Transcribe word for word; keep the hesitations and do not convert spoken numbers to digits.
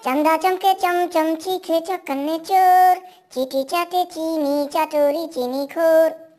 चंदा चमके चम चम चीखे चौकन्ने चोर, चीटी चाटे चीनी चाटोरी चीनी खोर।